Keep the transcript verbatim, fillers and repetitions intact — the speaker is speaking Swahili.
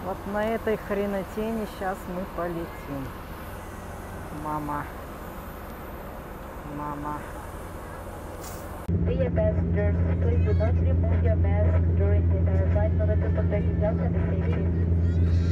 Вот на этой хренотени сейчас мы полетим. Мама. Мама. Dear passengers, please do not remove your mask during the entire flight in order to protect yourself and the safety.